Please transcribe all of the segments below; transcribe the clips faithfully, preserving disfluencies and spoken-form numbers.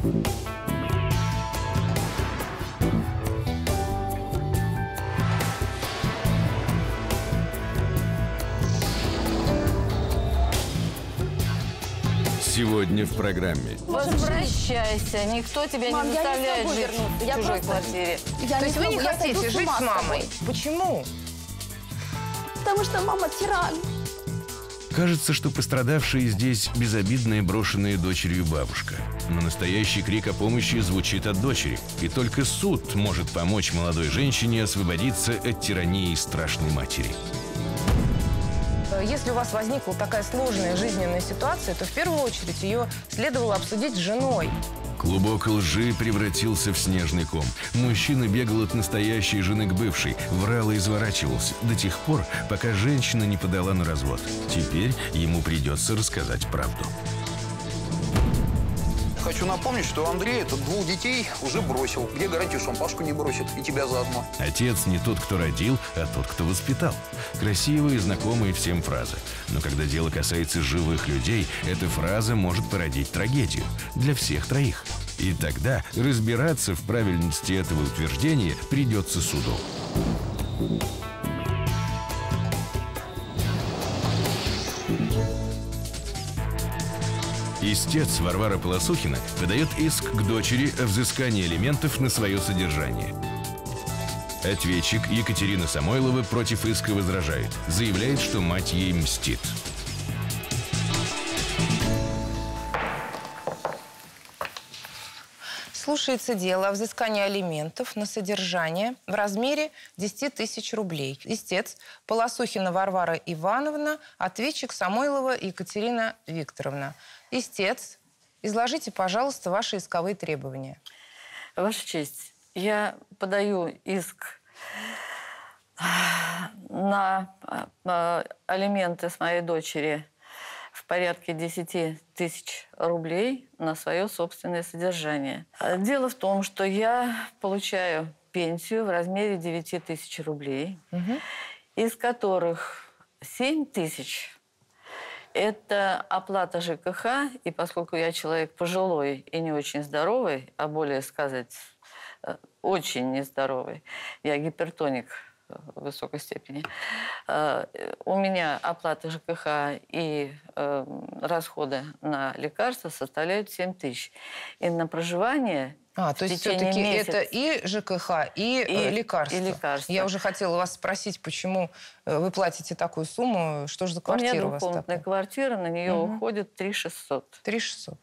Сегодня в программе. Возвращайся, никто тебя Мам, не заставляет жить в я чужой просто... квартире. Я То не есть вы не смогу, хотите жить с мамой? Почему? Потому что мама тиран. Кажется, что пострадавшая здесь безобидная брошенная дочерью бабушка. Но настоящий крик о помощи звучит от дочери. И только суд может помочь молодой женщине освободиться от тирании страшной матери. Если у вас возникла такая сложная жизненная ситуация, то в первую очередь ее следовало обсудить с женой. Клубок лжи превратился в снежный ком. Мужчина бегал от настоящей жены к бывшей, врал и изворачивался до тех пор, пока женщина не подала на развод. Теперь ему придется рассказать правду. Хочу напомнить, что Андрей этот двух детей уже бросил. Где гарантия, что он Пашку не бросит и тебя заодно? Отец не тот, кто родил, а тот, кто воспитал. Красивые, знакомые всем фразы. Но когда дело касается живых людей, эта фраза может породить трагедию для всех троих. И тогда разбираться в правильности этого утверждения придется суду. Истец Варвара Полосухина подает иск к дочери о взыскании алиментов на свое содержание. Ответчик Екатерина Самойлова против иска возражает. Заявляет, что мать ей мстит. Слушается дело о взыскании алиментов на содержание в размере десяти тысяч рублей. Истец Полосухина Варвара Ивановна, ответчик Самойлова Екатерина Викторовна. Истец, изложите, пожалуйста, ваши исковые требования. Ваша честь, я подаю иск на алименты с моей дочери в порядке десяти тысяч рублей на свое собственное содержание. Дело в том, что я получаю пенсию в размере девяти тысяч рублей, угу. из которых семь тысяч – это оплата ЖКХ, и поскольку я человек пожилой и не очень здоровый, а более сказать, очень нездоровый, я гипертоник в высокой степени, у меня оплата ЖКХ и расходы на лекарства составляют семь тысяч. И на проживание А, то есть все-таки это и ЖКХ, и, и лекарства. И лекарства. Я уже хотела вас спросить, почему вы платите такую сумму, что же за квартира у, меня у вас двухкомнатная такая? Квартира, на нее угу. уходит три тысячи шестьсот. три тысячи шестьсот.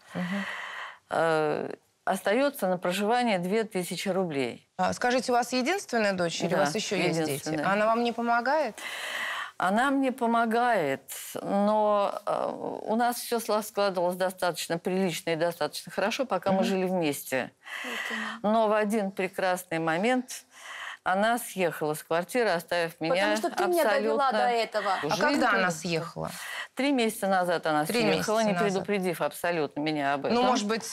Угу. Остается на проживание две тысячи рублей. А, скажите, у вас единственная дочь или да, у вас еще есть дети? Она вам не помогает? Она мне помогает, но у нас все складывалось достаточно прилично и достаточно хорошо, пока mm-hmm. мы жили вместе. Okay. Но в один прекрасный момент она съехала с квартиры, оставив меня абсолютно... Потому что ты абсолютно... меня довела до этого. А когда она съехала? Три месяца назад она Три съехала, не назад. предупредив абсолютно меня об этом. Ну, может быть,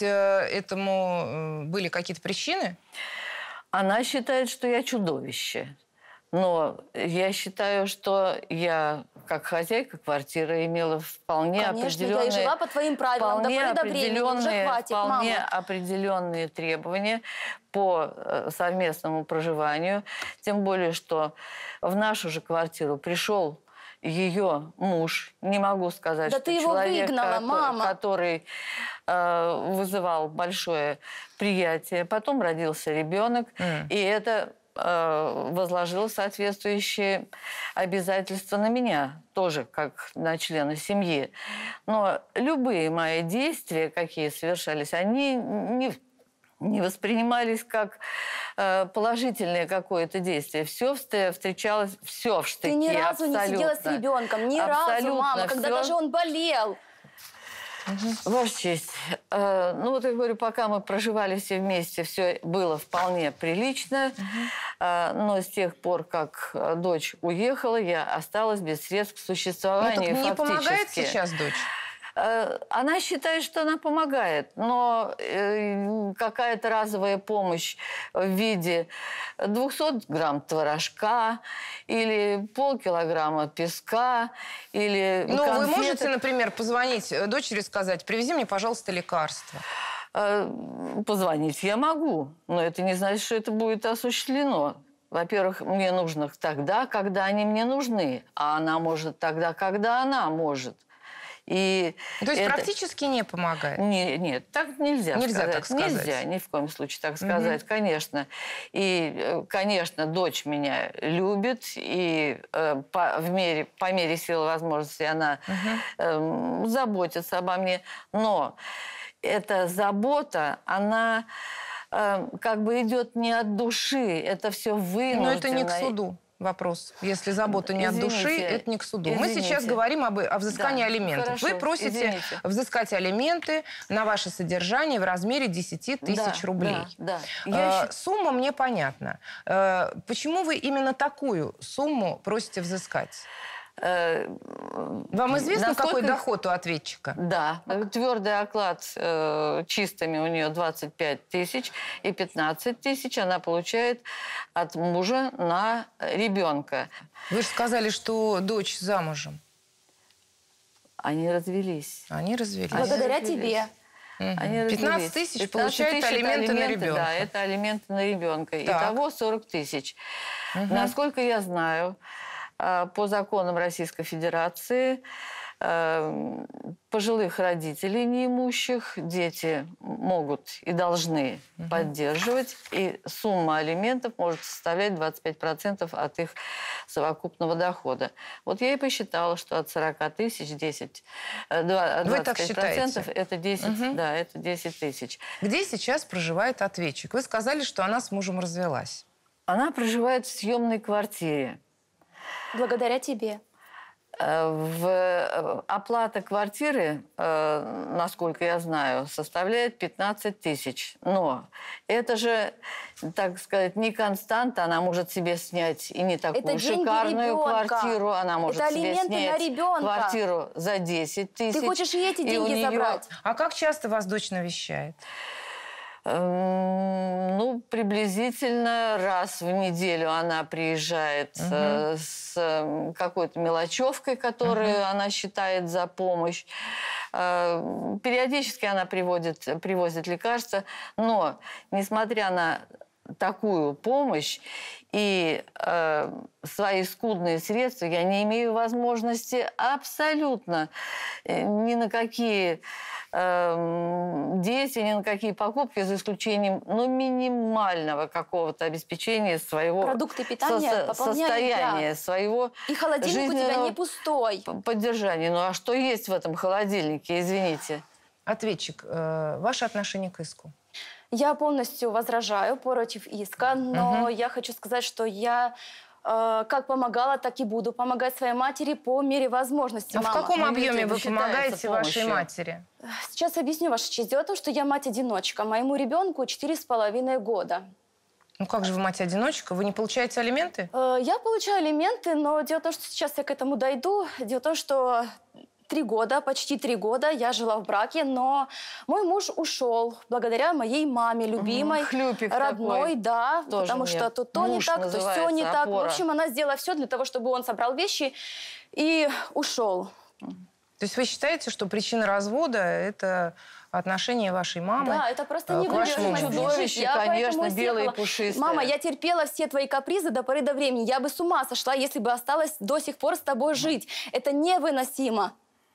этому были какие-то причины? Она считает, что я чудовище. Но я считаю, что я, как хозяйка квартиры, имела вполне Конечно, определенные... я и жила по твоим правилам, вполне до поры до времени, уже хватит, вполне мама. определенные требования по совместному проживанию. Тем более, что в нашу же квартиру пришел ее муж, не могу сказать, да что ты его человек, выгнала, который, мама. который э, вызывал большое приятие. Потом родился ребенок, mm. и это э, возложило соответствующие обязательства на меня, тоже как на члена семьи. Но любые мои действия, какие совершались, они не... не воспринимались как э, положительное какое-то действие. Все встречалось, все в штыки. Ты ни разу абсолютно. не сидела с ребенком, ни разу, мама, когда все. даже он болел. Угу. Ваша честь, э, ну вот я говорю, пока мы проживали все вместе, все было вполне прилично, угу. э, но с тех пор, как дочь уехала, я осталась без средств к существованию. Ну, так не фактически. Помогает сейчас дочь? Она считает, что она помогает, но какая-то разовая помощь в виде двухсот грамм творожка или полкилограмма песка или Ну, конфеты. Вы можете, например, позвонить дочери и сказать: привези мне, пожалуйста, лекарства. Позвонить я могу, но это не значит, что это будет осуществлено. Во-первых, мне нужно тогда, когда они мне нужны, а она может тогда, когда она может. И То есть это... практически не помогает? Не, нет, так нельзя, нельзя сказать. так сказать. Нельзя, ни в коем случае так сказать, угу. конечно. И, конечно, дочь меня любит, и э, по, в мере, по мере силы возможностей она угу. э, заботится обо мне. Но эта забота, она э, как бы идет не от души, это все вынуждено. Но это не к суду. Вопрос. Если забота не извините, от души, это не к суду. Извините. Мы сейчас говорим об, о взыскании да, алиментов. Хорошо, Вы просите извините. взыскать алименты на ваше содержание в размере десяти тысяч да, рублей. Да, да. Я... Сумма мне понятна. Почему вы именно такую сумму просите взыскать? Вам известно, насколько... какой доход у ответчика? Да. Твердый оклад э, чистыми у нее двадцать пять тысяч, и пятнадцать тысяч она получает от мужа на ребенка. Вы же сказали, что дочь замужем. Они развелись. Они развелись. Благодаря Они развелись. тебе. Они пятнадцать тысяч получают алименты, алименты на ребенка. Да, это алименты на ребенка. Так. Итого сорок тысяч. Угу. Насколько я знаю, по законам Российской Федерации пожилых родителей неимущих дети могут и должны угу. поддерживать, и сумма алиментов может составлять двадцать пять процентов от их совокупного дохода. Вот я и посчитала, что от сорока тысяч десять, двадцать пять процентов это десять, угу. да, это десять тысяч. Где сейчас проживает ответчик? Вы сказали, что она с мужем развелась. Она проживает в съемной квартире. Благодаря тебе. В оплата квартиры, насколько я знаю, составляет пятнадцать тысяч. Но это же, так сказать, не константа. Она может себе снять и не такую шикарную квартиру. Она может это себе снять квартиру за десять тысяч. Ты хочешь и эти деньги нее... забрать? А как часто вас дочь навещает? Ну, приблизительно раз в неделю она приезжает угу. э, с э, какой-то мелочевкой, которую угу. она считает за помощь. Э, периодически она приводит, привозит лекарства, но, несмотря на такую помощь и э, свои скудные средства, я не имею возможности абсолютно ни на какие э, действия, ни на какие покупки, за исключением ну, минимального какого-то обеспечения своего продукты питания, со состояния, я. своего и холодильник у тебя не пустой. Поддержания. Ну а что есть в этом холодильнике, извините? Ответчик, э, ваше отношение к иску? Я полностью возражаю против иска, но угу. я хочу сказать, что я э, как помогала, так и буду помогать своей матери по мере возможности. А мама. в каком Но объеме вы помогаете помощью. вашей матери? Сейчас объясню, Ваша честь. Дело в том, что я мать-одиночка. Моему ребенку четыре с половиной года. Ну как же вы мать-одиночка? Вы не получаете алименты? Э, я получаю алименты, но дело в том, что сейчас я к этому дойду. Дело в том, что... Три года, почти три года я жила в браке, но мой муж ушел благодаря моей маме, любимой, Хлюпик родной, такой. да, Тоже потому что то то не так, то все не так. В общем, она сделала все для того, чтобы он собрал вещи и ушел. То есть вы считаете, что причина развода – это отношения вашей мамы? Да, это просто невыносимо. Чудовище, конечно, белые пушистые. Мама, я терпела все твои капризы до поры до времени. Я бы с ума сошла, если бы осталась до сих пор с тобой жить. Это невыносимо.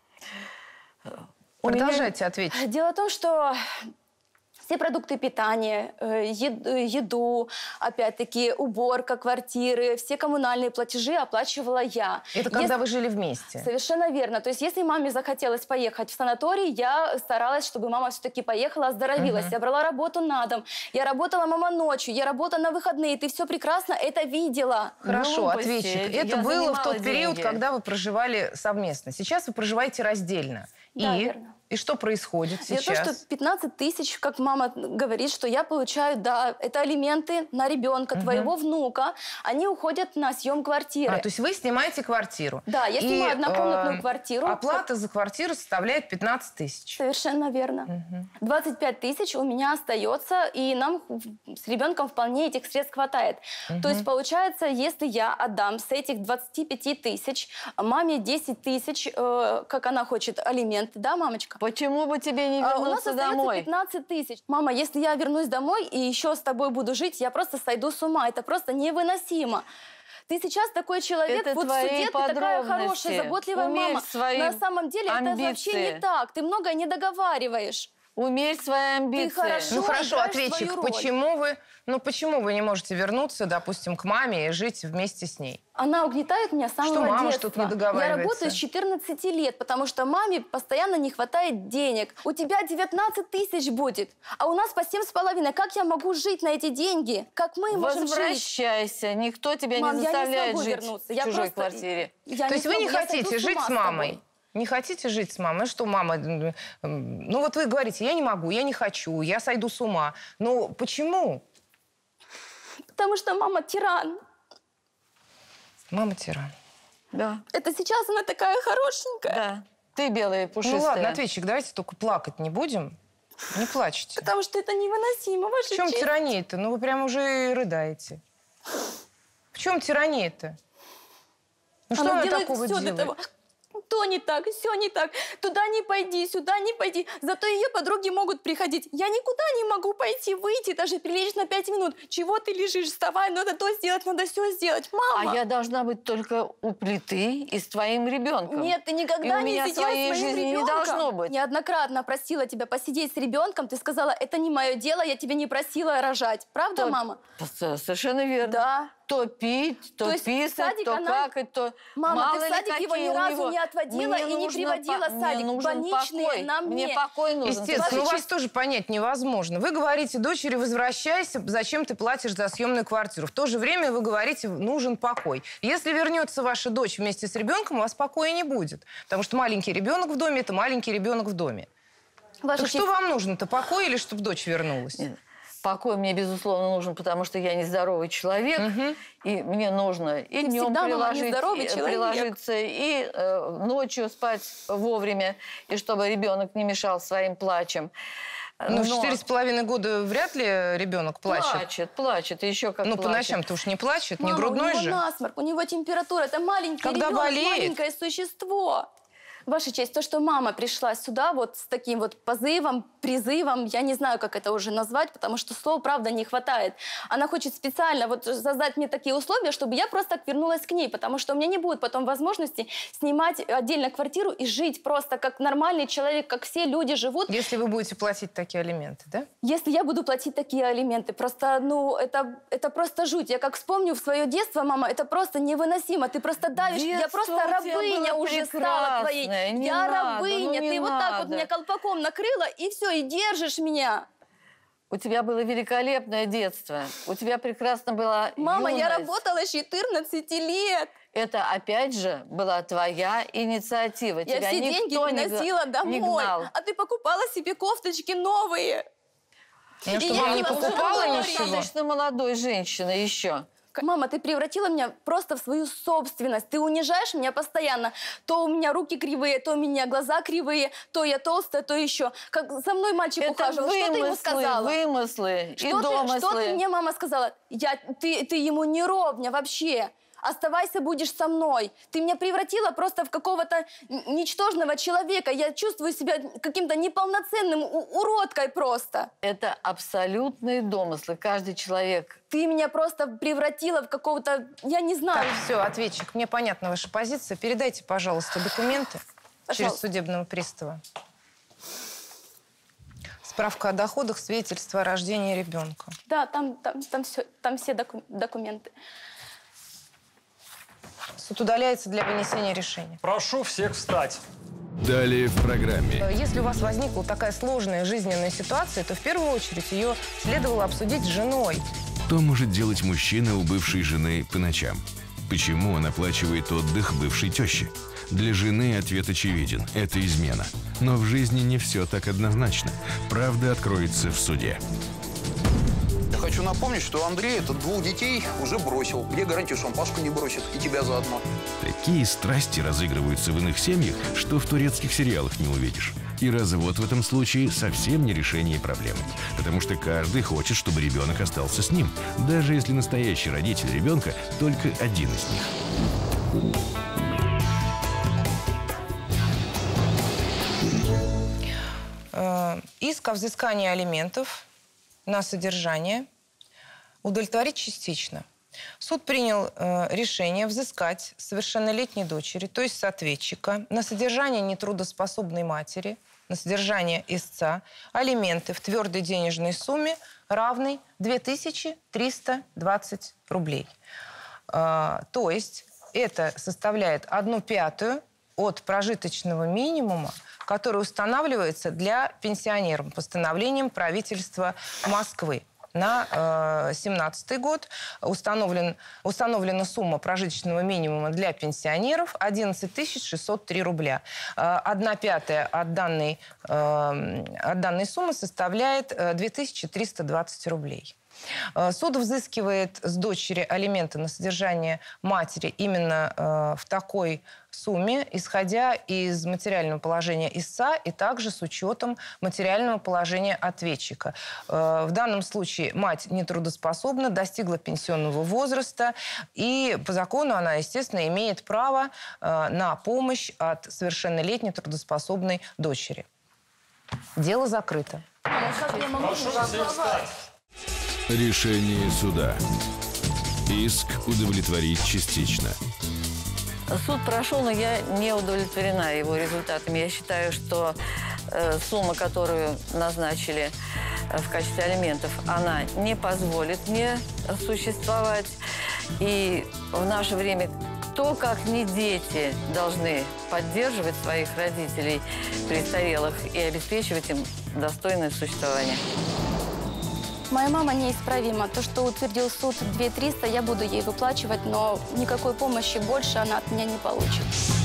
Продолжайте ответить. Дело в том, что все продукты питания, еду, опять-таки уборка квартиры, все коммунальные платежи оплачивала я. Это когда если... вы жили вместе? Совершенно верно. То есть если маме захотелось поехать в санаторий, я старалась, чтобы мама все-таки поехала, оздоровилась. Uh-huh. Я брала работу на дом. Я работала, мама, ночью. Я работала на выходные. Ты все прекрасно это видела. Хорошо, Глупости. ответчик. Это я было в тот деньги. период, когда вы проживали совместно. Сейчас вы проживаете раздельно. Да, И... верно. И что происходит сейчас? Дело в том, что пятнадцать тысяч, как мама говорит, что я получаю, да, это алименты на ребенка, угу. твоего внука, они уходят на съем квартиры. А, то есть вы снимаете квартиру? Да, я снимаю и, однокомнатную э, квартиру. Оплата за квартиру составляет пятнадцать тысяч. Совершенно верно. Угу. двадцать пять тысяч у меня остается, и нам с ребенком вполне этих средств хватает. Угу. То есть получается, если я отдам с этих двадцати пяти тысяч маме десять тысяч, э, как она хочет, алименты, да, мамочка? Почему бы тебе не А, вернуться у нас остается домой? пятнадцать тысяч. Мама, если я вернусь домой и еще с тобой буду жить, я просто сойду с ума. Это просто невыносимо. Ты сейчас такой человек, Это вот в твои суде ты такая хорошая, подробности. заботливая Умерь мама. свои На самом деле это вообще амбиции. не так. Ты многое не договариваешь. Умерь свои амбиции. хорошо. Ну хорошо, играешь ответчик, свою роль. почему вы, ну почему вы не можете вернуться, допустим, к маме и жить вместе с ней? Она угнетает меня с самого Что мама детства. что-то не договаривается? Я работаю с четырнадцати лет, потому что маме постоянно не хватает денег. У тебя девятнадцать тысяч будет, а у нас по семь с половиной. Как я могу жить на эти деньги? Как мы можем жить? Возвращайся. Никто тебя Мам, не я не заставляет смогу жить вернуться. в Я чужой просто- квартире. Я То есть вы не смогу, я сойду хотите с жить ума с тобой. мамой? Не хотите жить с мамой? Что мама... м, м, Ну вот вы говорите, я не могу, я не хочу, я сойду с ума. Ну почему? Потому что мама тиран. Мама тиран. Да, Это сейчас она такая хорошенькая. да. Ты белая, пушистая. Ну ладно, ответчик, давайте только плакать не будем. Не плачьте. Потому что это невыносимо, В ваша чем честь. тирания-то? Ну вы прям уже рыдаете. В чем тирания-то? Ну что Она она делает такого все делает? для того. То не так, все не так. Туда не пойди, сюда не пойди. Зато ее подруги могут приходить. Я никуда не могу пойти, выйти, даже прилечь на пять минут. Чего ты лежишь? Вставай, надо то сделать, надо все сделать. Мама! А я должна быть только у плиты и с твоим ребенком. Нет, ты И никогда у не меня сидела своей с моим жизни не ребенком. должно быть. Неоднократно просила тебя посидеть с ребенком. Ты сказала, это не мое дело, я тебя не просила рожать. Правда, То- мама? С- Совершенно верно. Да. То пить, то, То есть в писать, садик то она- какать, то... Мама, Мало ты в ли садик его какие ни у разу него. не отводила Мне и не нужно приводила по- в садик. Мне нужен Больничные покой. на мне. Мне покой нужен. Естественно, Ваша ну вас честь- тоже понять невозможно. Вы говорите дочери, возвращайся, зачем ты платишь за съемную квартиру? В то же время вы говорите, нужен покой. Если вернется ваша дочь вместе с ребенком, у вас покоя не будет. Потому что маленький ребенок в доме – это маленький ребенок в доме. Ваша Так честь, что вам нужно-то, покой или чтобы дочь вернулась? Нет. Покой мне, безусловно, нужен, потому что я нездоровый человек, и мне нужно и Ты днем всегда, мама, приложить, нездоровый и- человек. приложиться, и э, ночью спать вовремя, и чтобы ребенок не мешал своим плачем. Ну, в Но четыре с половиной года вряд ли ребенок плачет. плачет, плачет, и еще как Ну, по плачет. ночам-то уж не плачет, не мама, грудной у него же. насморк, у него температура. Это маленький Когда ребенок, болеет. маленькое существо. Ваша честь, то, что мама пришла сюда вот с таким вот позывом, призывом, я не знаю, как это уже назвать, потому что слов, правда, не хватает. Она хочет специально вот создать мне такие условия, чтобы я просто так вернулась к ней, потому что у меня не будет потом возможности снимать отдельно квартиру и жить просто как нормальный человек, как все люди живут. Если вы будете платить такие алименты, да? Если я буду платить такие алименты, просто, ну, это, это просто жуть. Я как вспомню в свое детство, мама, это просто невыносимо. Ты просто давишь. Я Детство просто у тебя рабыня было уже стала твоей. прекрасное. Не Я надо, рабыня. ну не Ты вот так вот надо. меня колпаком накрыла, и все, и держишь меня. У тебя было великолепное детство, у тебя прекрасно была Мама, я юность. работала с четырнадцати лет. Это, опять же, была твоя инициатива. Я Тебя все никто деньги не г- приносила не домой. гнал. А ты покупала себе кофточки новые. Ну, И что, я вам не была покупала уже ничего? Достаточно молодой женщина еще. Мама, ты превратила меня просто в свою собственность. Ты унижаешь меня постоянно. То у меня руки кривые, то у меня глаза кривые, то я толстая, то еще. Как за мной мальчик Это ухаживал. Что ты ему вымыслы, сказала? вымыслы и Что ты, домыслы. что ты мне, мама, сказала? Я, ты, ты ему не ровня вообще. Оставайся, будешь со мной. Ты меня превратила просто в какого-то н- ничтожного человека. Я чувствую себя каким-то неполноценным у- уродкой просто. Это абсолютные домыслы. Каждый человек. Ты меня просто превратила в какого-то, я не знаю. Так, все, ответчик, мне понятна ваша позиция. Передайте, пожалуйста, документы через Пожалуйста. судебного пристава. Справка о доходах, свидетельство о рождении ребенка. Да, там, там, там, все, там все доку- документы. Суд удаляется для вынесения решения. Прошу всех встать. Далее в программе. Если у вас возникла такая сложная жизненная ситуация, то в первую очередь ее следовало обсудить с женой. Что может делать мужчина у бывшей жены по ночам? Почему он оплачивает отдых бывшей теще? Для жены ответ очевиден – это измена. Но в жизни не все так однозначно. Правда откроется в суде. Я хочу напомнить, что Андрей этот двух детей уже бросил. Где гарантия, что он Пашку не бросит и тебя заодно? Такие страсти разыгрываются в иных семьях, что в турецких сериалах не увидишь. И развод в этом случае совсем не решение проблемы. Потому что каждый хочет, чтобы ребенок остался с ним, даже если настоящий родитель ребенка только один из них. э, иск о взыскании алиментов на содержание удовлетворить частично. Суд принял э, решение взыскать совершеннолетней дочери, то есть соответчика, на содержание нетрудоспособной матери, на содержание истца, алименты в твердой денежной сумме, равной две тысячи триста двадцать рублей. Э, то есть это составляет одну пятую от прожиточного минимума, который устанавливается для пенсионеров постановлением правительства Москвы. На семнадцатый год установлен, установлена сумма прожиточного минимума для пенсионеров одиннадцать тысяч шестьсот три рубля. Одна пятая от данной, от данной суммы составляет две тысячи триста двадцать рублей. Суд взыскивает с дочери алименты на содержание матери именно э, в такой сумме, исходя из материального положения истца и также с учетом материального положения ответчика. Э, в данном случае мать нетрудоспособна, достигла пенсионного возраста, и по закону она, естественно, имеет право э, на помощь от совершеннолетней трудоспособной дочери. Дело закрыто. Решение суда. Иск удовлетворить частично. Суд прошел, но я не удовлетворена его результатами. Я считаю, что э, сумма, которую назначили э, в качестве алиментов, она не позволит мне существовать. И в наше время кто, как не дети, должны поддерживать своих родителей престарелых и обеспечивать им достойное существование. Моя мама неисправима. То, что утвердил суд две тысячи триста, я буду ей выплачивать, но никакой помощи больше она от меня не получит.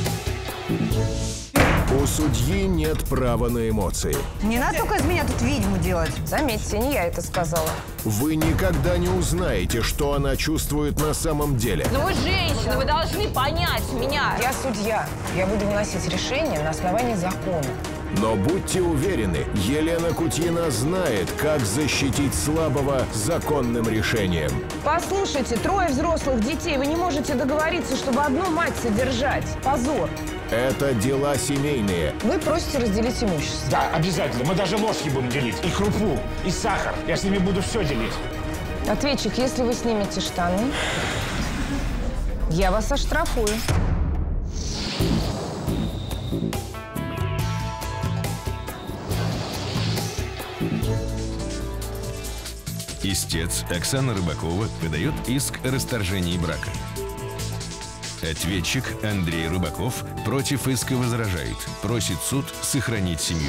У судьи нет права на эмоции. Не надо только из меня тут ведьму делать. Заметьте, не я это сказала. Вы никогда не узнаете, что она чувствует на самом деле. Но вы женщина, вы должны понять меня. Я судья. Я буду выносить решение на основании закона. Но будьте уверены, Елена Кутьина знает, как защитить слабого законным решением. Послушайте, трое взрослых детей. Вы не можете договориться, чтобы одну мать содержать. Позор. Это дела семейные. Вы просите разделить имущество. Да, обязательно. Мы даже ложки будем делить. И крупу, и сахар. Я с ними буду все делить. Ответчик, если вы снимете штаны, я вас оштрафую. Истец Оксана Рыбакова подает иск о расторжении брака. Ответчик Андрей Рыбаков против иска возражает. Просит суд сохранить семью.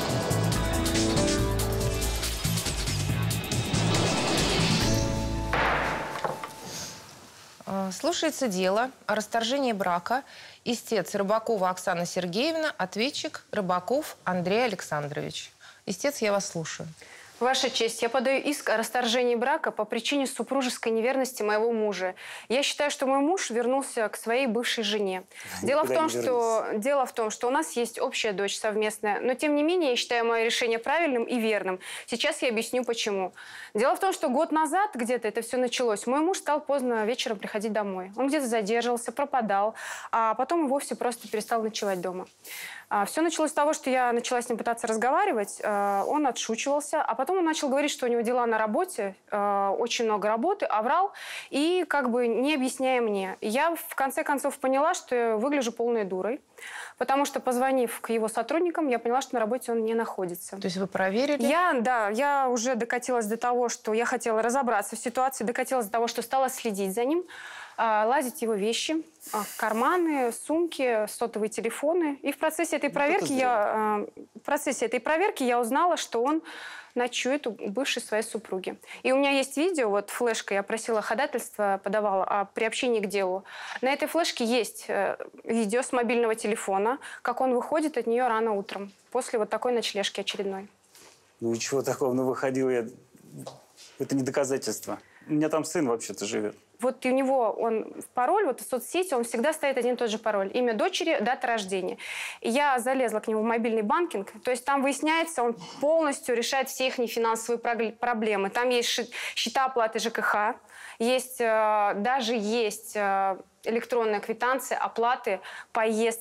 Слушается дело о расторжении брака. Истец Рыбакова Оксана Сергеевна, ответчик Рыбаков Андрей Александрович. Истец, я вас слушаю. Ваша честь, я подаю иск о расторжении брака по причине супружеской неверности моего мужа. Я считаю, что мой муж вернулся к своей бывшей жене. Дело в, том, что, дело в том, что у нас есть общая дочь совместная, но тем не менее я считаю мое решение правильным и верным. Сейчас я объясню, почему. Дело в том, что год назад где-то это все началось. Мой муж стал поздно вечером приходить домой. Он где-то задерживался, пропадал, а потом и вовсе просто перестал ночевать дома. Все началось с того, что я начала с ним пытаться разговаривать, он отшучивался, а потом он начал говорить, что у него дела на работе, очень много работы, а врал, и как бы не объясняя мне. Я в конце концов поняла, что я выгляжу полной дурой, потому что, позвонив к его сотрудникам, я поняла, что на работе он не находится. То есть вы проверили? Я, да, я уже докатилась до того, что я хотела разобраться в ситуации, докатилась до того, что стала следить за ним, лазить его вещи, карманы, сумки, сотовые телефоны. И в процессе этой проверки, я, в процессе этой проверки я узнала, что он ночует у бывшей своей супруги. И у меня есть видео, вот флешка, я просила ходатайство, подавала о приобщении к делу. На этой флешке есть видео с мобильного телефона, как он выходит от нее рано утром, после вот такой ночлежки очередной. Ну и чего такого? Ну выходил я... Это не доказательство. У меня там сын вообще-то живет. Вот у него он в пароль, вот в соцсети, он всегда стоит один и тот же пароль. Имя дочери, дата рождения. И я залезла к нему в мобильный банкинг. То есть там выясняется, он полностью решает все их финансовые проблемы. Там есть счета оплаты ЖКХ, есть, даже есть электронная квитанция оплаты поездки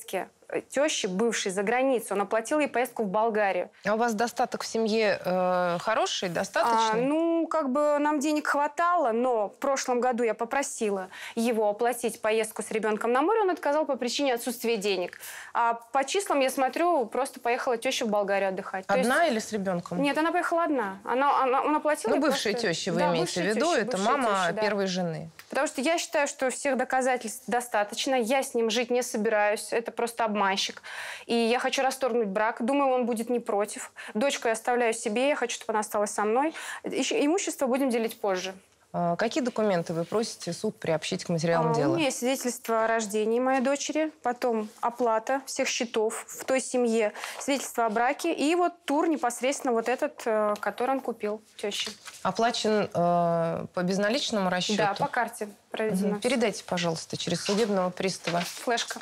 тещи бывшей за границу. Он оплатил ей поездку в Болгарию. А у вас достаток в семье э, хороший, достаточный? А, ну, как бы нам денег хватало, но в прошлом году я попросила его оплатить поездку с ребенком на море. Он отказал по причине отсутствия денег. А по числам, я смотрю, просто поехала теща в Болгарию отдыхать. Одна есть... или с ребенком? Нет, она поехала одна. Она, она, он оплатил... Ну, бывшая просто... теща, вы да, имеете в виду? Теща, это мама теща, да. первой жены. Потому что я считаю, что всех доказательств достаточно. Я с ним жить не собираюсь. Это просто обманщик. И я хочу расторгнуть брак. Думаю, он будет не против. Дочку я оставляю себе. Я хочу, чтобы она осталась со мной. Имущество будем делить позже. А какие документы вы просите суд приобщить к материалам а, дела? У меня есть свидетельство о рождении моей дочери, потом оплата всех счетов в той семье, свидетельство о браке и вот тур непосредственно вот этот, который он купил теще. Оплачен э, по безналичному расчету? Да, по карте проведено. Угу. Передайте, пожалуйста, через судебного пристава. Флешка.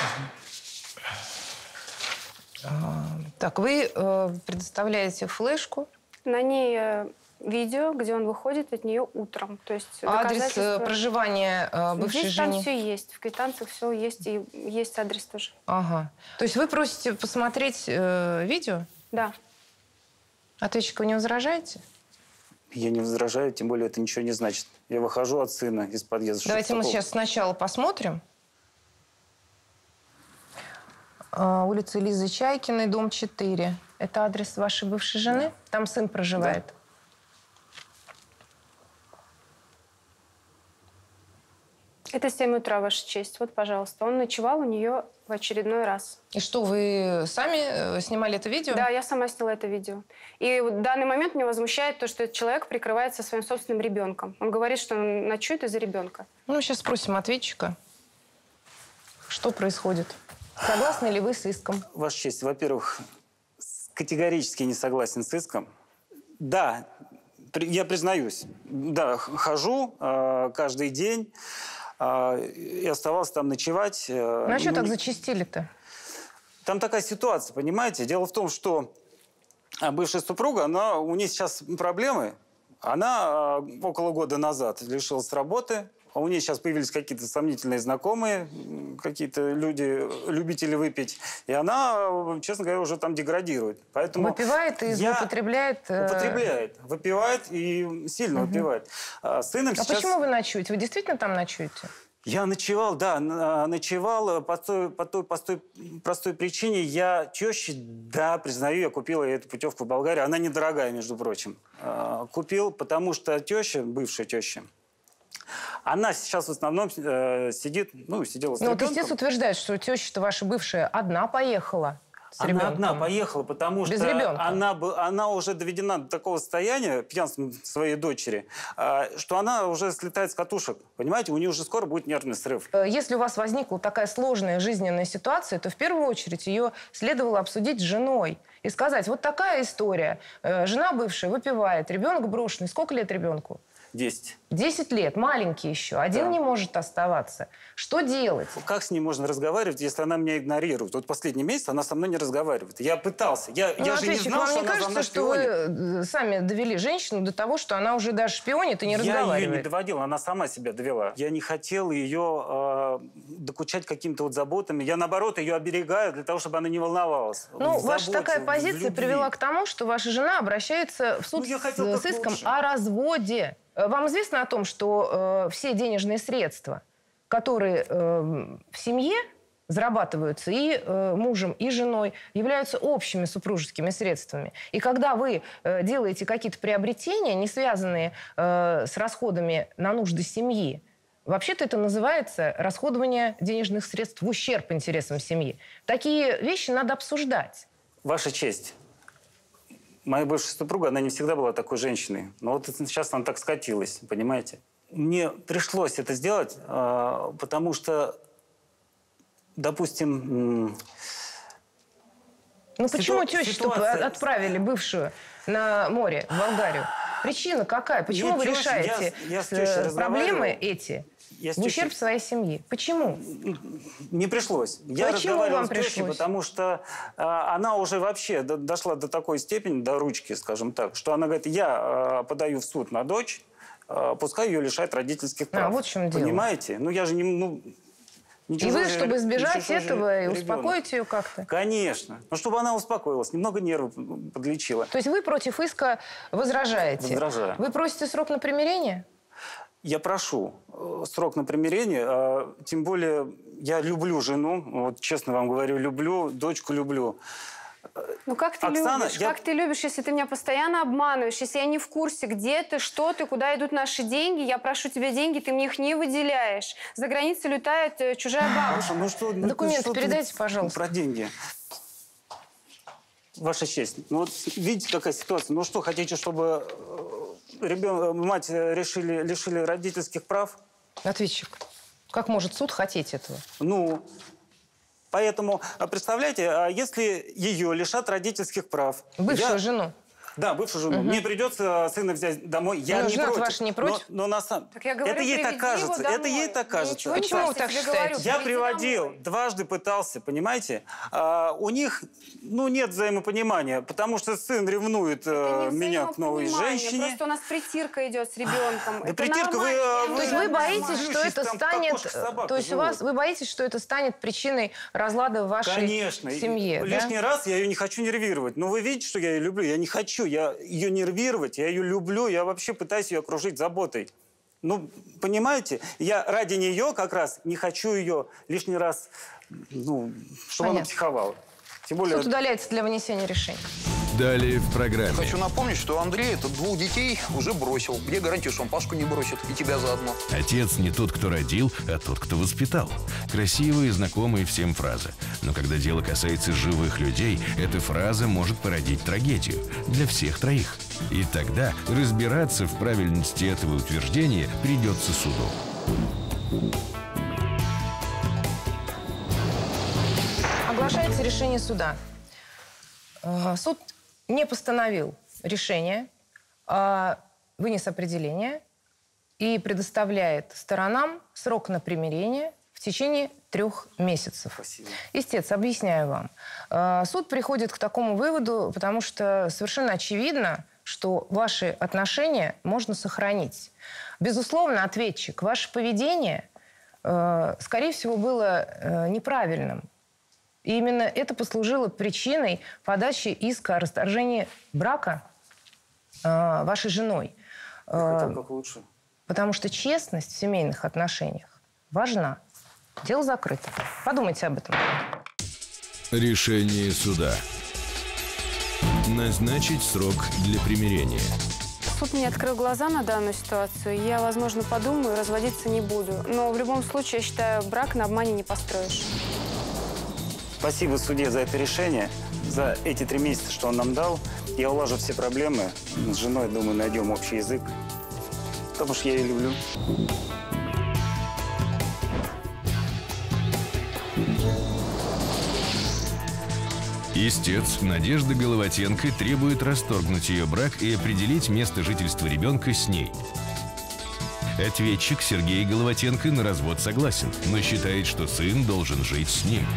А, так, вы э, предоставляете флешку? На ней э, видео, где он выходит от нее утром. То есть адрес э, проживания э, бывшей Здесь жены? Там все есть. В квитанциях все есть. И есть адрес тоже. Ага. То есть вы просите посмотреть э, видео? Да. Ответчик, вы не возражаете? Я не возражаю, тем более это ничего не значит. Я выхожу от сына из подъезда. Давайте мы сейчас сначала посмотрим. Uh, улица Лизы Чайкиной, дом четыре. Это адрес вашей бывшей жены? Да. Там сын проживает? Да. Это семь утра, Ваша честь. Вот, пожалуйста. Он ночевал у нее в очередной раз. И что, вы сами снимали это видео? Да, я сама сняла это видео. И в данный момент меня возмущает то, что этот человек прикрывается своим собственным ребенком. Он говорит, что он ночует из-за ребенка. Ну, сейчас спросим ответчика, что происходит. Согласны ли вы с иском? Ваша честь, во-первых, категорически не согласен с иском. Да, я признаюсь, да, хожу э, каждый день э, и оставался там ночевать. Э, ну, а что ну, так зачастили-то? Там такая ситуация, понимаете? Дело в том, что бывшая супруга, она, у нее сейчас проблемы. Она э, около года назад лишилась работы. А у нее сейчас появились какие-то сомнительные знакомые, какие-то люди, любители выпить. И она, честно говоря, уже там деградирует. Поэтому выпивает и злоупотребляет? Употребляет. Выпивает и сильно угу. выпивает. А, сыном а сейчас... почему вы ночуете? Вы действительно там ночуете? Я ночевал, да, ночевал по той, по той, по той простой причине. Я теще, да, признаю, я купила эту путевку в Болгарию. Она недорогая, между прочим. Купил, потому что теща, бывшая теща, она сейчас в основном э, сидит, ну, сидела с ребенком. Но отец утверждает, что теща-то ваша бывшая одна поехала с она ребенком. Одна поехала, потому Без что ребенка. она, она уже доведена до такого состояния пьянством своей дочери, э, что она уже слетает с катушек. Понимаете, у нее уже скоро будет нервный срыв. Если у вас возникла такая сложная жизненная ситуация, то в первую очередь ее следовало обсудить с женой. И сказать, вот такая история. Э, жена бывшая выпивает, ребенок брошенный. Сколько лет ребенку? Десять. Десять лет, маленький еще. Один да. не может оставаться. Что делать? Как с ней можно разговаривать, если она меня игнорирует? Вот последний месяц она со мной не разговаривает. Я пытался. Я, ну, я же не знал, вам что не она кажется, за мной что шпионит? Вы сами довели женщину до того, что она уже даже шпионит и не я разговаривает? Я ее не доводил, она сама себя довела. Я не хотел ее э, докучать какими-то вот заботами. Я, наоборот, ее оберегаю для того, чтобы она не волновалась. Ну, вот ваша заботе, такая позиция привела к тому, что ваша жена обращается в суд ну, с, с иском лучше. о разводе. Вам известно о том, что э, все денежные средства, которые э, в семье зарабатываются и э, мужем, и женой, являются общими супружескими средствами. И когда вы э, делаете какие-то приобретения, не связанные э, с расходами на нужды семьи, вообще-то это называется расходование денежных средств в ущерб интересам семьи. Такие вещи надо обсуждать. Ваша честь. Моя бывшая супруга, она не всегда была такой женщиной. Но вот сейчас она так скатилась, понимаете? Мне пришлось это сделать, потому что, допустим... Ну почему тещу ситуация... отправили бывшую на море, в Болгарию? Причина какая? Почему Нет, вы теща, решаете я, я проблемы эти я в ущерб своей семьи? Почему? Не пришлось. Я Почему разговаривал вам с тещей, пришлось? Потому что э, она уже вообще до, дошла до такой степени, до ручки, скажем так, что она говорит, я э, подаю в суд на дочь, э, пускай ее лишают родительских прав. А, вот в чем дело. Понимаете? Ну, я же не... Ну, И вы, чтобы избежать этого и успокоить ее как-то? Конечно. Ну, чтобы она успокоилась, немного нервы подлечила. То есть вы против иска возражаете? Возражаю. Вы просите срок на примирение? Я прошу срок на примирение, а, тем более я люблю жену, вот честно вам говорю, люблю, дочку люблю. Ну как ты Оксана, любишь? я... Как ты любишь, если ты меня постоянно обманываешь, если я не в курсе, где ты, что ты, куда идут наши деньги, я прошу тебя деньги, ты мне их не выделяешь. За границей летает э, чужая бабушка. Ну, что, ну, Документы что передайте, ты, пожалуйста. Про деньги. Ваша честь. Ну вот видите, какая ситуация. Ну что, хотите, чтобы ребен... мать решили, лишили родительских прав? Ответчик, как может суд хотеть этого? Ну... Поэтому, представляете, если ее лишат родительских прав... Бывшую я... жену? Да, бывшую жену. Угу. Мне придется сына взять домой. Я но не против. Ваша не против? Но, но на самом... Так я говорю, это ей так кажется. Это ей так кажется. Почему вы так считаете? Я приводил, домой. дважды пытался, понимаете? А, у них, ну, нет взаимопонимания, потому что сын ревнует а, меня к новой женщине. Просто у нас притирка идет с ребенком. Да притирка, вы, вы... То есть вы боитесь, что это станет... То есть у вас, вы боитесь, что это станет причиной разлада в вашей Конечно. семье, Лишний да? раз я ее не хочу нервировать. Но вы видите, что я ее люблю? Я не хочу. Я ее нервировать, я ее люблю. Я вообще пытаюсь ее окружить заботой. Ну, понимаете? Я ради нее как раз не хочу ее лишний раз, ну, чтобы Понятно. Она психовала. Тем более... Суд удаляется для вынесения решения. Далее в программе. Хочу напомнить, что Андрей этот двух детей уже бросил. Где гарантия, что он Пашку не бросит? И тебя заодно. Отец не тот, кто родил, а тот, кто воспитал. Красивые, знакомые всем фразы. Но когда дело касается живых людей, эта фраза может породить трагедию для всех троих. И тогда разбираться в правильности этого утверждения придется суду. Оглашается решение суда. Суд не постановил решение, а вынес определение и предоставляет сторонам срок на примирение в течение трех месяцев. Спасибо. Истец, объясняю вам. Суд приходит к такому выводу, потому что совершенно очевидно, что ваши отношения можно сохранить. Безусловно, ответчик, ваше поведение, скорее всего, было неправильным. И именно это послужило причиной подачи иска о расторжении брака э, вашей женой. Я хотел как лучше. Потому что честность в семейных отношениях важна. Дело закрыто. Подумайте об этом. Решение суда. Назначить срок для примирения. Суд мне открыл глаза на данную ситуацию. Я, возможно, подумаю, разводиться не буду. Но в любом случае, я считаю, брак на обмане не построишь. Спасибо суде за это решение, за эти три месяца, что он нам дал. Я улажу все проблемы. С женой, думаю, найдем общий язык. Потому что я ее люблю. Истец Надежда Головатенко требует расторгнуть ее брак и определить место жительства ребенка с ней. Ответчик Сергей Головатенко на развод согласен, но считает, что сын должен жить с ним.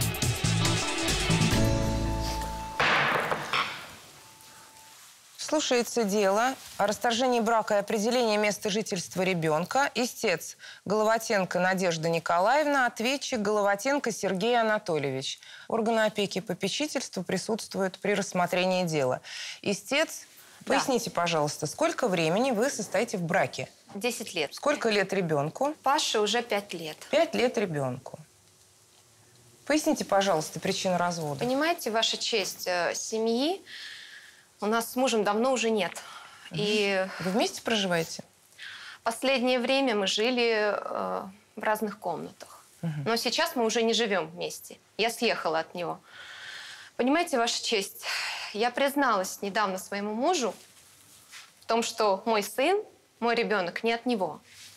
Слушается дело о расторжении брака и определении места жительства ребенка. Истец Головатенко Надежда Николаевна, ответчик Головатенко Сергей Анатольевич. Органы опеки и попечительства присутствуют при рассмотрении дела. Истец, да. Поясните, пожалуйста, сколько времени вы состоите в браке? Десять лет. Сколько лет ребенку? Паше уже пять лет. Пять лет ребенку. Поясните, пожалуйста, причину развода. Понимаете, Ваша честь, семьи у нас с мужем давно уже нет. И вы вместе проживаете? Последнее время мы жили э, в разных комнатах. Угу. Но сейчас мы уже не живем вместе. Я съехала от него. Понимаете, Ваша честь, я призналась недавно своему мужу в том, что мой сын, мой ребенок не от него.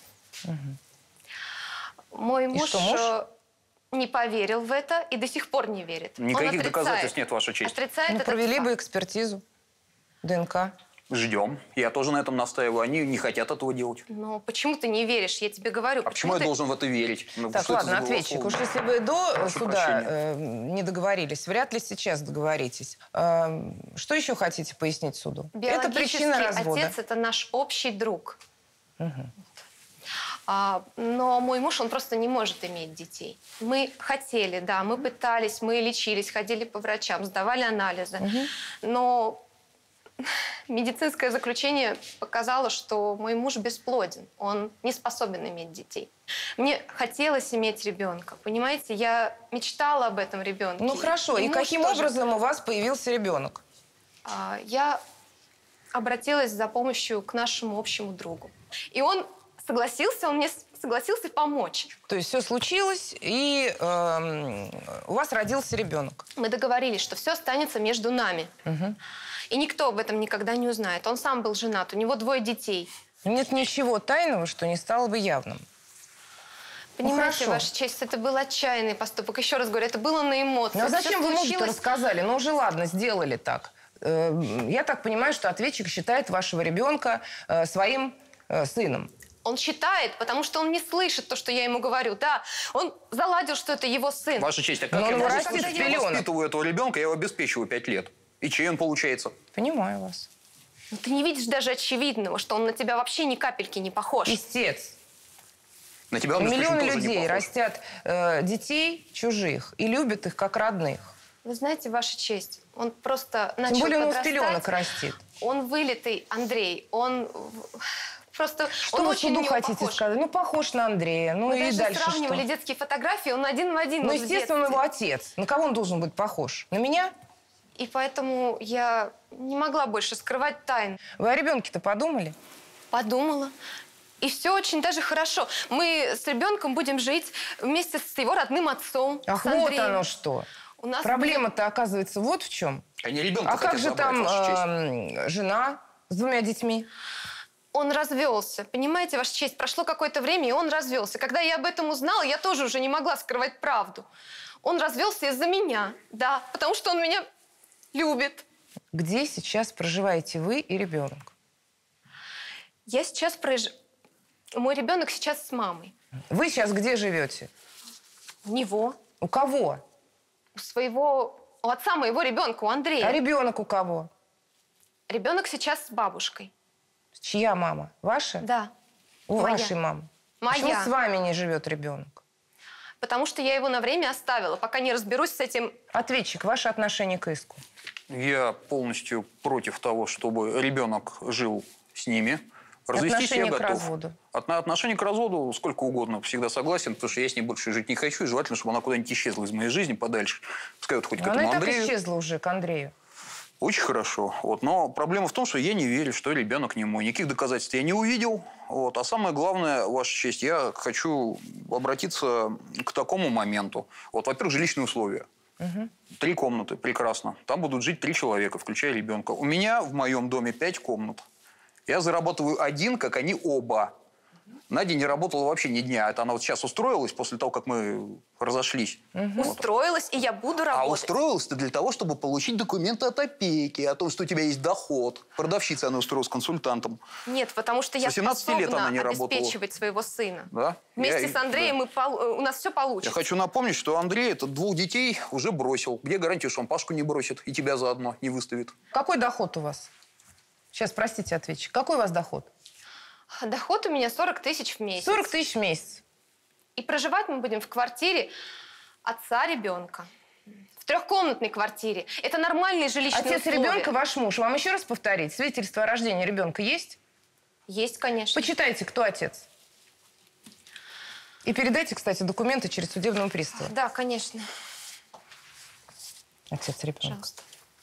Угу. Мой муж, муж не поверил в это и до сих пор не верит. Никаких доказательств нет, Ваша честь. Отрицает ну, этот провели факт. бы экспертизу. ДНК. Ждем. Я тоже на этом настаиваю. Они не хотят этого делать. Но почему ты не веришь? Я тебе говорю. А почему, почему ты... я должен в это верить? Ну, так, ладно, ответчик. Уж если вы до Прошу суда э, не договорились, вряд ли сейчас договоритесь. Э, что еще хотите пояснить суду? Биологический это причина развода. Отец – это наш общий друг. Угу. А, но мой муж, он просто не может иметь детей. Мы хотели, да, мы пытались, мы лечились, ходили по врачам, сдавали анализы. Угу. Но медицинское заключение показало, что мой муж бесплоден. Он не способен иметь детей. Мне хотелось иметь ребенка. Понимаете, я мечтала об этом ребенке. Ну хорошо, и, и каким тоже... образом у вас появился ребенок? А, я обратилась за помощью к нашему общему другу. И он согласился, он мне согласился помочь. То есть все случилось, и э, у вас родился ребенок. Мы договорились, что все останется между нами. Угу. И никто об этом никогда не узнает. Он сам был женат, у него двое детей. Нет ничего тайного, что не стало бы явным. Понимаете, ну, Ваша честь, это был отчаянный поступок. Еще раз говорю, это было на эмоциях. Ну а зачем все вы случилось... мужу рассказали? Ну уже ладно, сделали так. Я так понимаю, что ответчик считает вашего ребенка своим сыном. Он считает, потому что он не слышит то, что я ему говорю. Да, он заладил, что это его сын. Ваша честь, а как я могу сказать, я воспитываю этого ребенка, я его обеспечиваю пять лет. И чей он получается? Понимаю вас. Но ты не видишь даже очевидного, что он на тебя вообще ни капельки не похож. Истец. На тебя он, миллионы людей растят э, детей чужих и любят их как родных. Вы знаете, Ваша честь, он просто начал Тем более он подрастать. пеленок растит. Он вылитый Андрей, он... Просто что он вы очень суду хотите похож. сказать? Ну, похож на Андрея. Ну, Мы и даже дальше сравнивали что? детские фотографии, он один в один. Ну, естественно, он его отец. На кого он должен быть похож? На меня? И поэтому я не могла больше скрывать тайну. Вы о ребенке-то подумали? Подумала. И все очень даже хорошо. Мы с ребенком будем жить вместе с его родным отцом. Ах, вот оно что. У нас проблема-то, будет... оказывается, вот в чем. Они ребенка а как же забрать, там э, жена с двумя детьми? Он развелся. Понимаете, Ваша честь, прошло какое-то время, и он развелся. Когда я об этом узнала, я тоже уже не могла скрывать правду. Он развелся из-за меня, да, потому что он меня любит. Где сейчас проживаете вы и ребенок? Я сейчас проживаю... Мой ребенок сейчас с мамой. Вы сейчас где живете? У него. У кого? У своего... У отца моего ребенка, у Андрея. А ребенок у кого? Ребенок сейчас с бабушкой. Чья мама? Ваша? Да. У Моя. вашей мамы. Моя. Почему с вами не живет ребенок? Потому что я его на время оставила, пока не разберусь с этим. Ответчик, ваше отношение к иску? Я полностью против того, чтобы ребенок жил с ними. Развестись я готов. Отношение к разводу? От, отношение к разводу сколько угодно. Всегда согласен, потому что я с ней больше жить не хочу. И желательно, чтобы она куда-нибудь исчезла из моей жизни подальше. Пускай вот хоть к этому Андрею. Андрею. Она и так исчезла уже к Андрею. Очень хорошо. Вот. Но проблема в том, что я не верю, что ребенок не мой. Никаких доказательств я не увидел. Вот. А самое главное, Ваша честь, я хочу обратиться к такому моменту. Вот, во-первых, жилищные условия. Угу. Три комнаты, прекрасно. Там будут жить три человека, включая ребенка. У меня в моем доме пять комнат. Я зарабатываю один, как они оба. Надя не работала вообще ни дня. Это она вот сейчас устроилась после того, как мы разошлись. Угу. Вот. Устроилась, и я буду работать. А устроилась ты для того, чтобы получить документы от опеки, о том, что у тебя есть доход. Продавщица она устроилась консультантом. Нет, потому что я способна лет она не обеспечивать работала. своего сына. Да? Вместе я, с Андреем да. мы пол... у нас все получится. Я хочу напомнить, что Андрей этот двух детей уже бросил. Где гарантия, что он Пашку не бросит и тебя заодно не выставит? Какой доход у вас? Сейчас, простите, ответчик. Какой у вас доход? Доход у меня сорок тысяч в месяц. сорок тысяч в месяц. И проживать мы будем в квартире отца ребенка. В трехкомнатной квартире. Это нормальные жилищные Отец условия. ребенка ваш муж. Вам еще раз повторить, свидетельство о рождении ребенка есть? Есть, конечно. Почитайте, кто отец. И передайте, кстати, документы через судебного пристава. Да, конечно. Отец ребенка. Пожалуйста.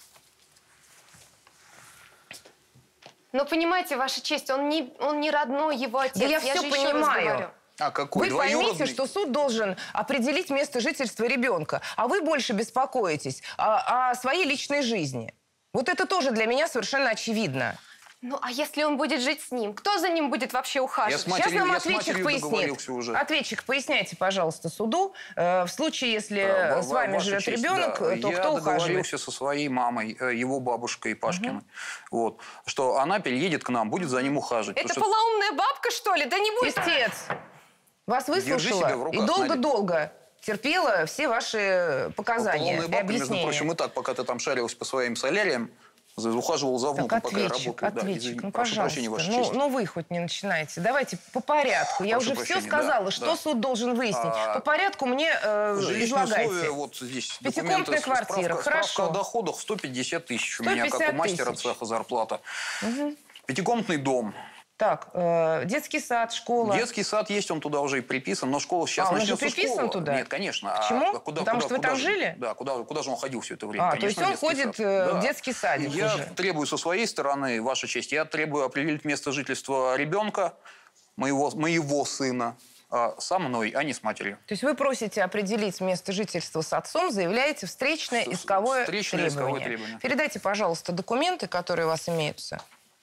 Но понимаете, Ваша честь, он не, он не родной, его отец. Да я, я все понимаю. А какой? Вы поймите, что суд должен определить место жительства ребенка, а вы больше беспокоитесь о, о своей личной жизни. Вот это тоже для меня совершенно очевидно. Ну, а если он будет жить с ним? Кто за ним будет вообще ухаживать? Я с матерью, Сейчас нам я ответчик пояснит. Уже. Ответчик, поясняйте, пожалуйста, суду. Э, в случае, если а, с вами Ваша живет честь, ребенок, да. то я кто ухаживает? Я договорился со своей мамой, его бабушкой Пашкиной, угу. вот, что она переедет к нам, будет за ним ухаживать. Это что... полоумная бабка, что ли? Да не будет. Истец! Вас выслушала и долго-долго терпела все ваши показания и объяснения. Между прочим, и так, пока ты там шарилась по своим соляриям, Ухаживал за внуком, так, пока я ответчик, работаю. ответчик, Да, ну, прошу пожалуйста. прощения, Ваша Ну, честь. ну, вы хоть не начинаете. Давайте по порядку. Я Прошу уже все прощения, сказала, да, что да. суд должен выяснить. А, по порядку мне э, Жилищные излагайте. условия, вот здесь Пятикомнатная документы, квартира, справка, хорошо. Справка о доходах сто пятьдесят тысяч. У меня, как у мастера тысяч. цеха, зарплата. Угу. Пятикомнатный дом. Так, э, детский сад, школа. Детский сад есть, он туда уже и приписан, но школа сейчас А, он начнется. уже приписан школа. туда? Нет, конечно. Почему? А куда, Потому куда, что вы куда там же, жили? Да, куда, куда же он ходил все это время? А, Конечно, то есть он детский ходит сад. э, Да. в детский садик Я уже. требую со своей стороны, Ваша честь, я требую определить место жительства ребенка, моего, моего сына, а, со мной, а не с матерью. То есть вы просите определить место жительства с отцом, заявляете встречное исковое Встречное исковое требование. требование. Передайте, пожалуйста, документы, которые у вас имеются.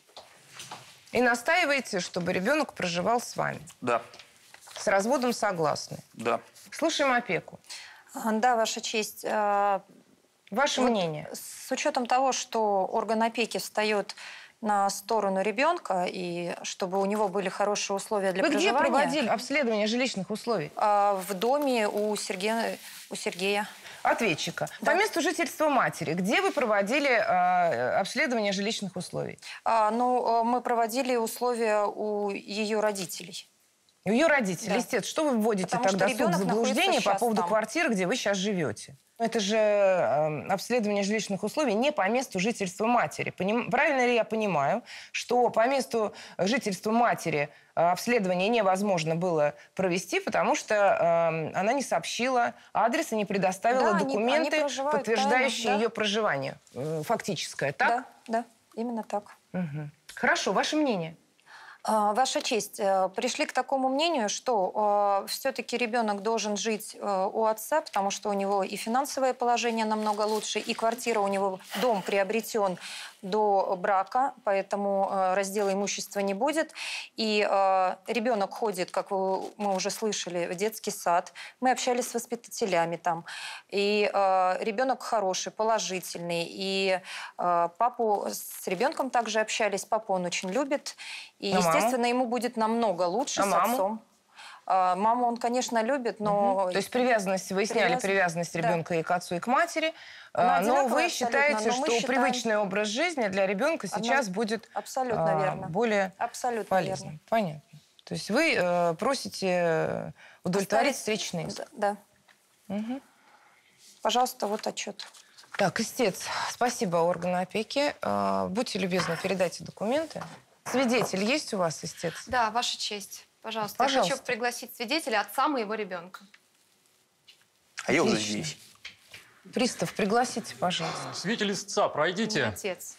И настаивайте, чтобы ребенок проживал с вами. Да. С разводом согласны. Да. Слушаем опеку. Да, Ваша честь. Ваше вот мнение? С учетом того, что орган опеки встает на сторону ребенка, и чтобы у него были хорошие условия для Вы проживания. где проводили обследование жилищных условий? В доме у Сергея. У Сергея. Ответчика. Да. По месту жительства матери, где вы проводили э, обследование жилищных условий? А, ну, мы проводили условия у ее родителей. У ее родителей. Да. Истец, что вы вводите Потому тогда что суд в ребенок заблуждение находится по поводу сейчас там. квартиры, где вы сейчас живете? Это же э, обследование жилищных условий не по месту жительства матери. Поним... Правильно ли я понимаю, что по месту жительства матери э, обследование невозможно было провести, потому что э, она не сообщила адрес и не предоставила Да, документы, они, они подтверждающие тайно, да. ее проживание э, фактическое, так? Да, да, именно так. Угу. Хорошо, ваше мнение? Ваша честь, пришли к такому мнению, что все-таки ребенок должен жить у отца, потому что у него и финансовое положение намного лучше, и квартира у него, дом приобретен до брака, поэтому раздела имущества не будет. И ребенок ходит, как мы уже слышали, в детский сад. Мы общались с воспитателями там. И ребенок хороший, положительный. И папу с ребенком также общались. Папу он очень любит. И, а естественно, маму? ему будет намного лучше а с маму? отцом. А, маму он, конечно, любит, но... Угу. То есть привязанность, вы сняли Привязан... привязанность ребенка да. и к отцу, и к матери. Она Но вы одинаковая считаете, абсолютно, но мы что считаем- привычный образ жизни для ребенка Одно- сейчас будет Абсолютно а, верно. более Абсолютно полезным? верно. Понятно. То есть вы э, просите удовлетворить Оставить- встречный иск. Да. Угу. Пожалуйста, вот отчет. Так, истец, спасибо органу опеки. Э, будьте любезны, передайте документы. Свидетель есть у вас, истец? Да, Ваша честь. Пожалуйста. Пожалуйста. Я хочу пригласить свидетеля отца моего ребенка. А я уже Отлично. здесь. Пристав, пригласите, пожалуйста. Свидетель истца, пройдите. Не отец.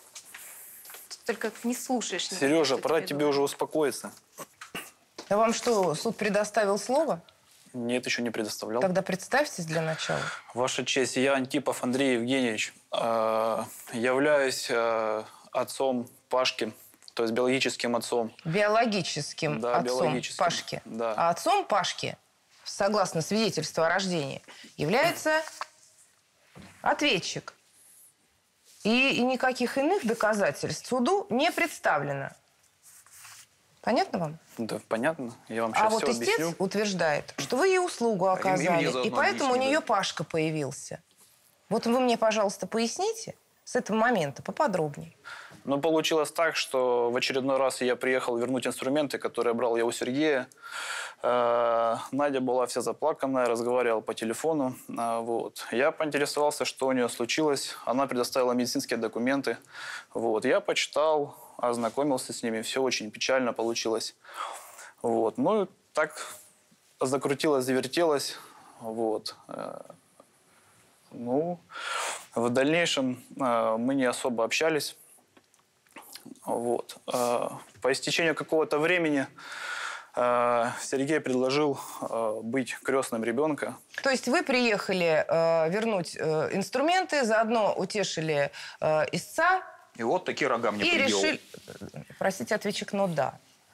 Ты только не слушаешь. не Сережа, что пора тебе тебе говорят. уже успокоиться. А вам что, суд предоставил слово? Нет, еще не предоставлял. Тогда представьтесь для начала. Ваша честь, я Антипов Андрей Евгеньевич. Э, являюсь э, отцом Пашки, то есть биологическим отцом. Биологическим Да, отцом биологическим. Пашки. Да. А отцом Пашки, согласно свидетельству о рождении, является ответчик. И, и никаких иных доказательств суду не представлено. Понятно вам? Да, понятно. Я вам А сейчас вот все истец объясню. утверждает, что вы ей услугу оказали, заодно и поэтому у объясню, нее да. Пашка появился. Вот вы мне, пожалуйста, поясните с этого момента поподробнее. Но получилось так, что в очередной раз я приехал вернуть инструменты, которые брал я у Сергея. Э, Надя была вся заплаканная, разговаривала по телефону. Э, Вот. Я поинтересовался, что у нее случилось. Она предоставила медицинские документы. Вот. Я почитал, ознакомился с ними. Все очень печально получилось. Вот. Ну, и так закрутилось, завертелось. Вот. Э, Ну, в дальнейшем э, мы не особо общались. Вот. Э, По истечению какого-то времени э, Сергей предложил э, быть крестным ребенка. То есть вы приехали э, вернуть э, инструменты, заодно утешили э, истца. И вот такие рога мне и приделал. решили... Простите, ответчик, но да.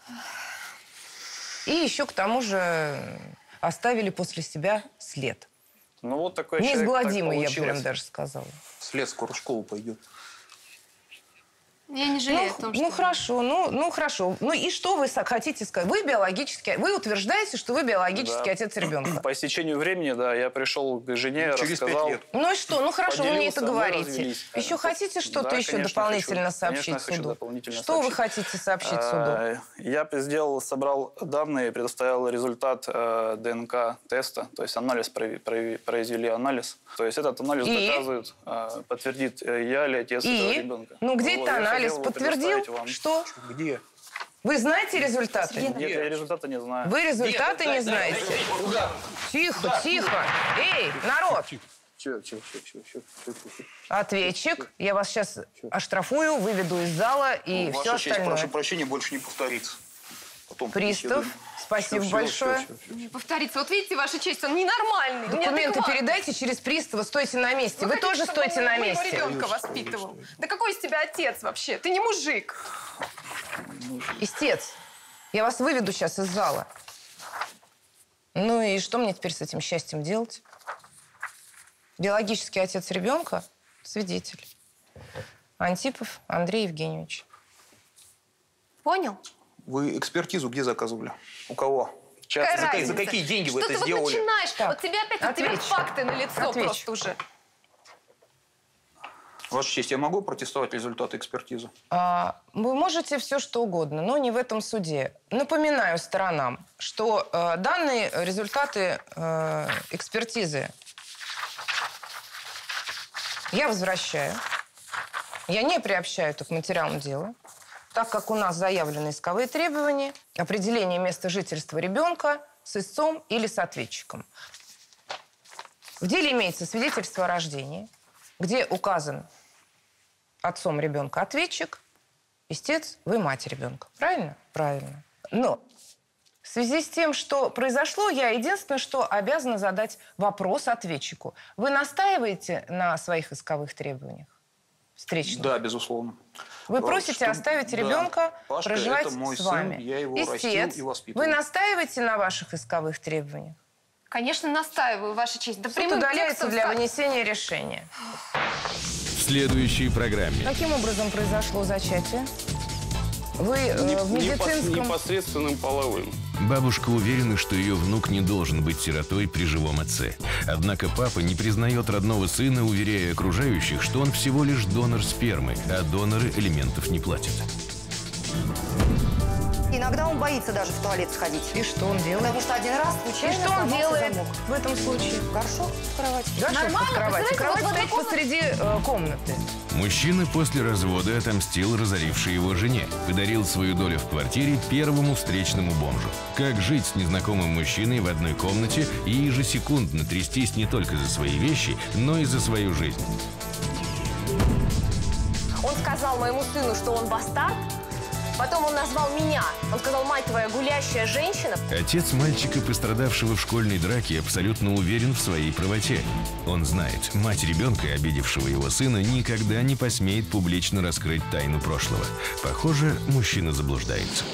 И еще к тому же оставили после себя след. Ну, вот такой человек, Неизгладимый, так я прям получилось. даже сказала. След скоро в школу пойдет. Я не жалею ну, о том, что... Ну, хорошо, ну, ну, хорошо. Ну, и что вы хотите сказать? Вы биологически... Вы утверждаете, что вы биологический Да. отец ребенка? По истечению времени, да, я пришел к жене, Через рассказал... пять лет. Ну и что? Ну, хорошо, вы мне это поделился, мы говорите. развелись. Еще хотите что-то Да, еще конечно, дополнительно хочу. сообщить Конечно, хочу суду? дополнительно Что вы сообщить. хотите сообщить суду? А, Я сделал, собрал данные, предоставил результат э, ДНК-теста, то есть анализ, прови- прови- произвели анализ. То есть этот анализ И? доказывает, э, подтвердит, э, я ли отец И? этого ребенка. Ну, где Вот, это я анализ? хотел его Подтвердил? предоставить вам. Что? Где? Вы знаете результаты? Нет, я результаты не знаю. Вы результаты не знаете? Тихо, тихо. Эй, народ! Все, все, все, все, все, все, все. Ответчик. Я вас сейчас оштрафую, выведу из зала и Ну, все Ваша честь, остальное. прошу прощения, больше не повторится. Потом Пристав, побеседуем. спасибо Всё, всё, большое. всё, всё, всё. Не повторится. Вот видите, Ваша честь, он ненормальный. Он Документы неадекватный. передайте через пристава, стойте на месте. Вы, хотите, тоже чтобы стойте он на моего месте. ребенка воспитывал? Да какой из тебя отец вообще? Ты не мужик. Истец, я вас выведу сейчас из зала. Ну и что мне теперь с этим счастьем делать? Биологический отец ребенка – свидетель. Антипов Андрей Евгеньевич. Понял? Вы экспертизу где заказывали? У кого? Какая За, какие- разница? за какие деньги вы Что это ты сделали? вот начинаешь? Так, вот тебе опять у тебя ответчик. факты на лицо Ответчик. просто уже. Ваша честь, я могу протестовать результаты экспертизы? А, Вы можете все, что угодно, но не в этом суде. Напоминаю сторонам, что э, данные результаты э, экспертизы я возвращаю. Я не приобщаю это к материалам дела, так как у нас заявлены исковые требования, определение места жительства ребенка с истцом или с ответчиком. В деле имеется свидетельство о рождении, где указан отцом ребенка ответчик, истец, вы мать ребенка. Правильно? Правильно. Но в связи с тем, что произошло, я единственное, что обязана задать вопрос ответчику. Вы настаиваете на своих исковых требованиях? Встречных? Да, безусловно. Вы просите Что- оставить да. ребенка Пашка, проживать это мой с вами. сын, я его растил Истец, и воспитывал. вы настаиваете на ваших исковых требованиях? Конечно, настаиваю, Ваша честь. Да Суд прямым удаляется текстом для ста- вынесения решения. В следующей программе. Каким образом произошло зачатие? Вы э, в медицинском... Непосредственным половым. Бабушка уверена, что ее внук не должен быть сиротой при живом отце. Однако папа не признает родного сына, уверяя окружающих, что он всего лишь донор спермы, а доноры алиментов не платят. Иногда он боится даже в туалет сходить. И что он делает? Потому что один раз И случайно что он сломался делает замок. в этом случае? Горшок в кровати. Горшок Нормально, в кровати. представляете, Кровать вот в стоит одной посреди э, комнаты. Мужчина после развода отомстил разорившей его жене. Подарил свою долю в квартире первому встречному бомжу. Как жить с незнакомым мужчиной в одной комнате и ежесекундно трястись не только за свои вещи, но и за свою жизнь. Он сказал моему сыну, что он бастард. Потом он назвал меня. Он сказал, мать твоя гулящая женщина. Отец мальчика, пострадавшего в школьной драке, абсолютно уверен в своей правоте. Он знает, мать ребенка, обидевшего его сына, никогда не посмеет публично раскрыть тайну прошлого. Похоже, мужчина заблуждается.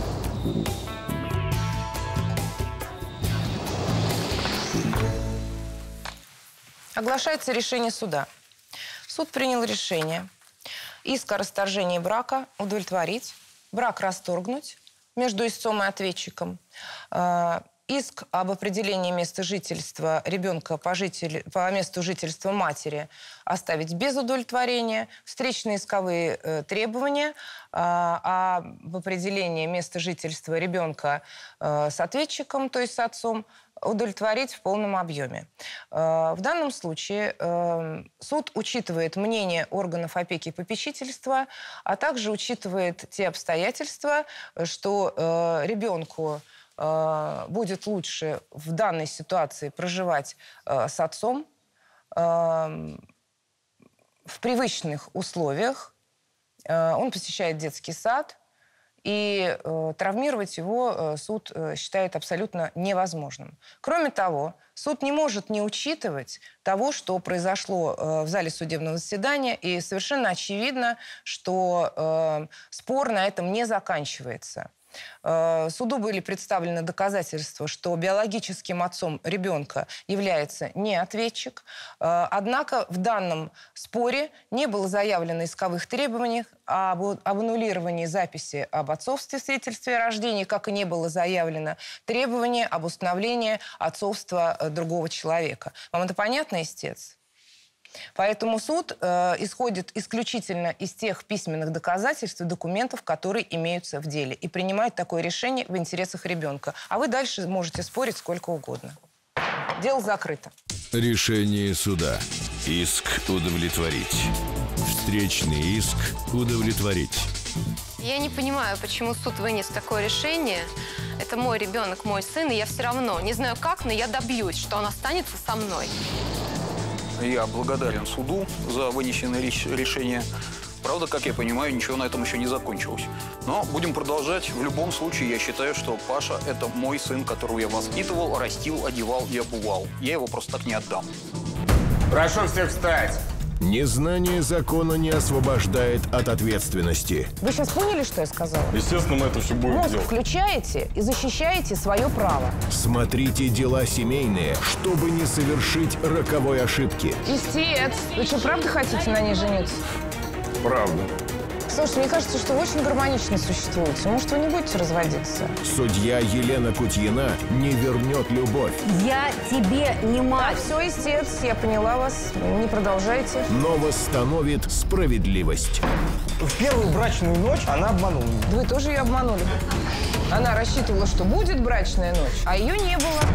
Оглашается решение суда. Суд принял решение иск о расторжении брака удовлетворить, брак расторгнуть между истцом и ответчиком, э, иск об определении места жительства ребенка по, житель, по месту жительства матери оставить без удовлетворения, встречные исковые э, требования э, об определении места жительства ребенка э, с ответчиком, то есть с отцом, удовлетворить в полном объеме. В данном случае суд учитывает мнение органов опеки и попечительства, а также учитывает те обстоятельства, что ребенку будет лучше в данной ситуации проживать с отцом в привычных условиях. Он посещает детский сад, и э, травмировать его э, суд э, считает абсолютно невозможным. Кроме того, суд не может не учитывать того, что произошло э, в зале судебного заседания, и совершенно очевидно, что э, спор на этом не заканчивается. Э, суду были представлены доказательства, что биологическим отцом ребенка является не ответчик. Э, однако в данном споре не было заявлено исковых требований об, об аннулировании записи об отцовстве в свидетельстве о рождении, как и не было заявлено требование об установлении отцовства э, другого человека. Вам это понятно, истец? Поэтому суд э, исходит исключительно из тех письменных доказательств и документов, которые имеются в деле, и принимает такое решение в интересах ребенка. А вы дальше можете спорить сколько угодно. Дело закрыто. Решение суда. Иск удовлетворить. Встречный иск удовлетворить. Я не понимаю, почему суд вынес такое решение. Это мой ребенок, мой сын, и я все равно, не знаю как, но я добьюсь, что он останется со мной. Я благодарен суду за вынесенное решение. Правда, как я понимаю, ничего на этом еще не закончилось. Но будем продолжать. В любом случае, я считаю, что Паша – это мой сын, которого я воспитывал, растил, одевал и обувал. Я его просто так не отдам. Прошу всех встать. Незнание закона не освобождает от ответственности. Вы сейчас поняли, что я сказала? Естественно, мы это все будем Мозг делать. включаете и защищаете свое право. Смотрите дела семейные, чтобы не совершить роковой ошибки. Истец, вы что, правда хотите на ней жениться? Правда. Слушайте, мне кажется, что вы очень гармонично существуете. Может, вы не будете разводиться? Судья Елена Кутьина не вернет любовь. Я тебе не мать. Так, все, истец, я поняла вас. Не продолжайте. Но восстановит справедливость. В первую брачную ночь она обманула меня. Вы тоже ее обманули. Она рассчитывала, что будет брачная ночь, а ее не было.